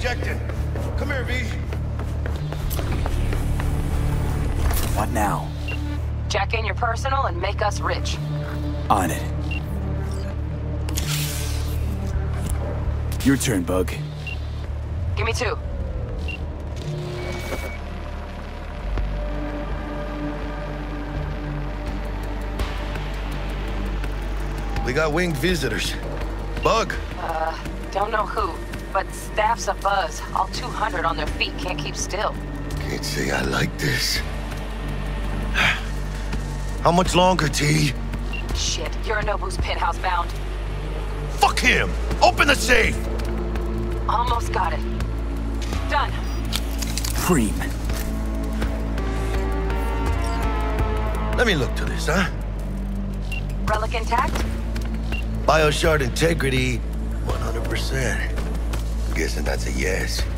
ejecting. Come here, V. What now? Jack in your personal and make us rich. On it. Your turn, Bug. Give me 2. We got winged visitors. Bug. Don't know who, but staff's abuzz. All 200 on their feet, can't keep still. Can't say I like this. How much longer, T? Shit, Yorinobu's penthouse bound. Fuck him! Open the safe! Almost got it. Done. Cream. Let me look to this, huh? Relic intact? Bioshard integrity, 100%. Guessing that's a yes.